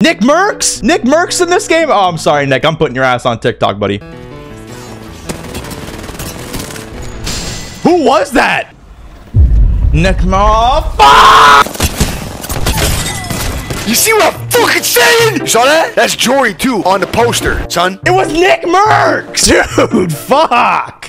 NICKMERCS? NICKMERCS in this game? Oh, I'm sorry, Nick. I'm putting your ass on TikTok, buddy. Who was that? NICKMERCS. Fuck! You see what I'm fucking saying? You saw that? That's jordy2 on the poster, son. It was NICKMERCS! Dude, fuck!